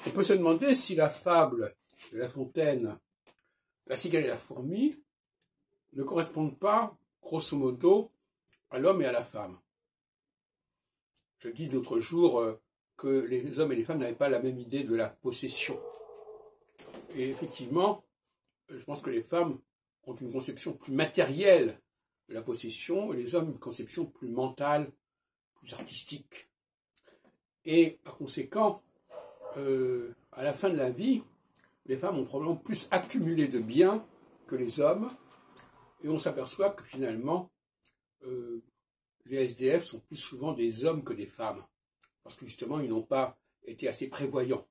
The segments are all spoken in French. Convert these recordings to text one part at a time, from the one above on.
On peut se demander si la fable de La Fontaine, la cigale et la fourmi, ne correspondent pas, grosso modo, à l'homme et à la femme. Je dis l'autre jour que les hommes et les femmes n'avaient pas la même idée de la possession. Et effectivement, je pense que les femmes ont une conception plus matérielle de la possession et les hommes une conception plus mentale, plus artistique. Et par conséquent, à la fin de la vie, les femmes ont probablement plus accumulé de biens que les hommes, et on s'aperçoit que finalement, les SDF sont plus souvent des hommes que des femmes, parce que justement, ils n'ont pas été assez prévoyants.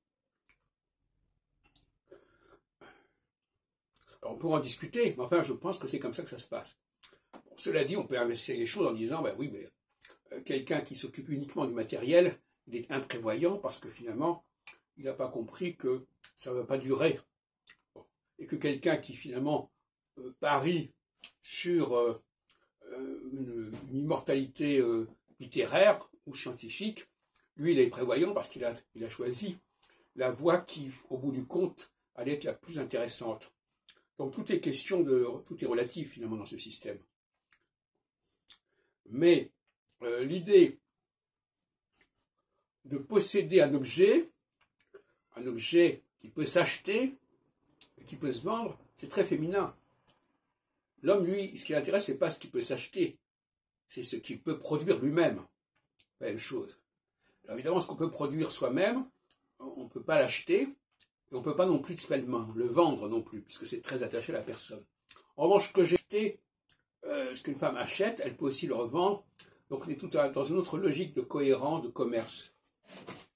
Alors, on pourra en discuter, mais enfin, je pense que c'est comme ça que ça se passe. Bon, cela dit, on peut inverser les choses en disant, ben oui, mais quelqu'un qui s'occupe uniquement du matériel, il est imprévoyant parce que finalement, il n'a pas compris que ça ne va pas durer. Bon. Et que quelqu'un qui finalement parie sur une immortalité littéraire ou scientifique, lui, il est prévoyant parce qu'il a choisi la voie qui, au bout du compte, allait être la plus intéressante. Donc tout est relatif finalement dans ce système. Mais l'idée de posséder un objet qui peut s'acheter et qui peut se vendre, c'est très féminin. L'homme, lui, ce qui l'intéresse, c'est pas ce qui peut s'acheter, c'est ce qu'il peut produire lui-même. La même chose. Alors évidemment, ce qu'on peut produire soi-même, on ne peut pas l'acheter, et on ne peut pas non plus le vendre non plus, puisque c'est très attaché à la personne. En revanche, ce que j'ai acheté, ce qu'une femme achète, elle peut aussi le revendre. Donc on est tout dans une autre logique de cohérence, de commerce.